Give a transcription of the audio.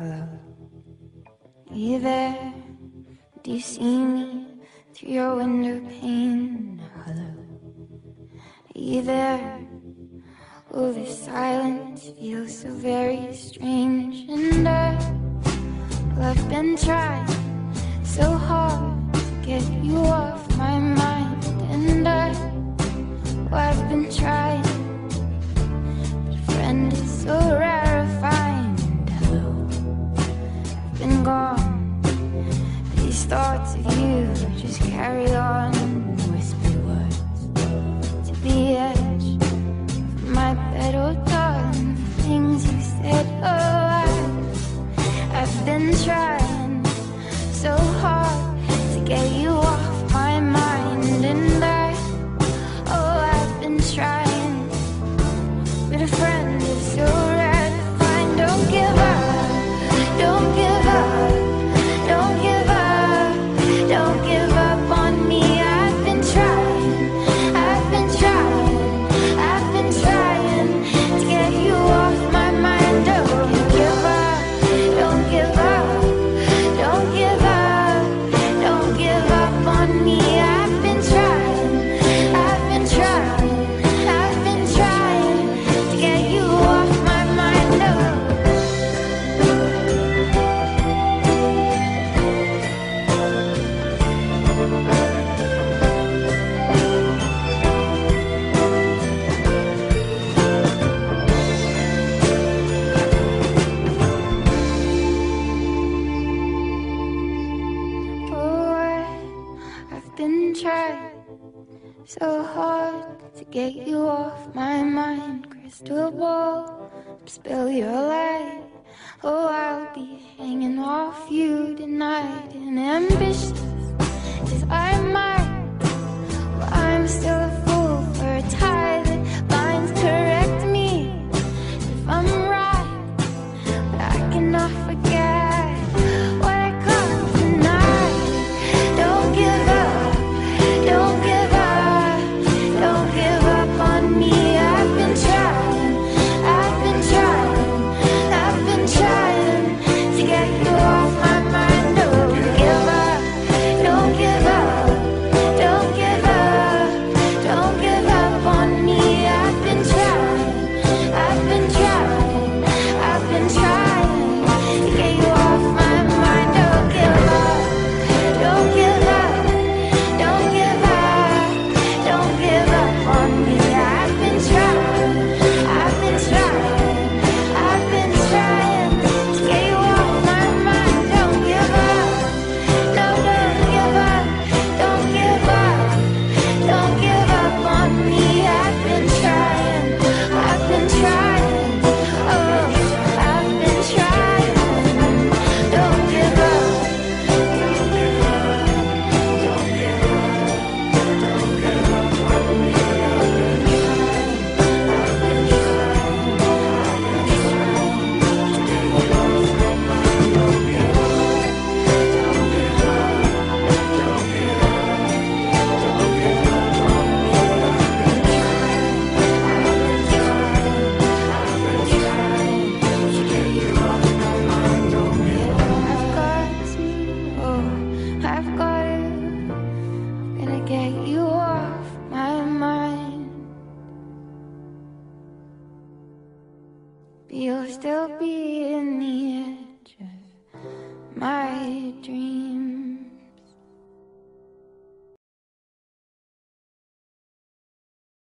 hello. Are you there? Do you see me through your window pane? Hello. Are you there? Oh, the silence feels so very strange. And well, I've been trying so hard to get you off my mind. And well, I've been trying, but friend is so rarefied. Hello. I've been gone. These thoughts of you just carry on, whispered words to the edge of my bed. Oh, darling, the things you said. Oh, I've been trying so hard to get you off my mind. And I've been trying, but a friend is so rare to find. Don't give up, don't give up, don't give up, don't give up on me. I've been trying, I've been trying, I've been trying to get you off my mind. Don't give up, don't give up, don't give up, don't give up on me. I've been trying, I've been trying, I've been trying to get you off my mind. I've been trying so hard to get you off my mind. Crystal ball, spill your light. Oh, I'll be hanging off you tonight. And ambitious as I might, well, I'm still a fool for a tie that binds. Correct me if I'm right, but I cannot forget what I caught tonight. Don't give up, don't give up, don't give up on me. I've been trying, I've been trying, I've been trying to get you off my mind. Don't give up, don't give up, don't give up, don't give up on me. I've been trying, I've been trying, I've been trying to get you off my mind. Don't give up, don't give up, don't give up, don't give up on me. I've been trying, I've been trying, I've been trying to get you off my mind. Don't give up, no, don't give up, don't give up, don't give up on me. I've been trying, I've been trying, oh, I've been trying. Don't give up, don't give up, don't give up, don't give up on me. I've been trying, I've been trying, I've been trying to get you off my mind. Don't give up, don't give up, don't give up, don't give up on me. I've been trying, I've been trying to get you off my mind. Don't give up. I've got to, oh, I've got it. Gonna get you off my mind. But you'll still be in the edge of my dream.